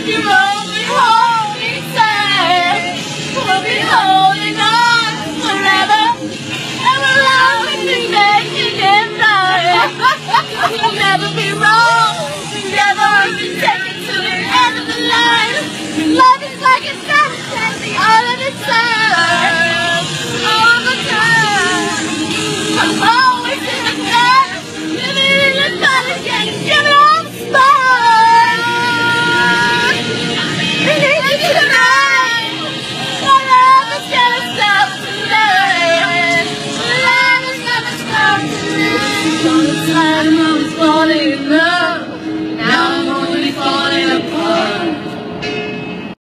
You won't be holding tight. We'll be holding on forever. And we'll always be making it right. We'll never be wrong. Never be taken to the end of the line. Love is like a sunset all of the time. All the time. I'm always in the dark. Living in the dark again. Give it all the spark. We need you tonight. Our love is gonna stop tonight. Love is gonna stop tonight. All the time I was falling in love.